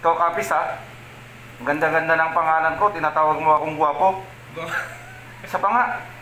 Ikaw, Kapis, ha? Ang ganda-ganda ng pangalan ko. Tinatawag mo akong gwapo. Isa pa nga.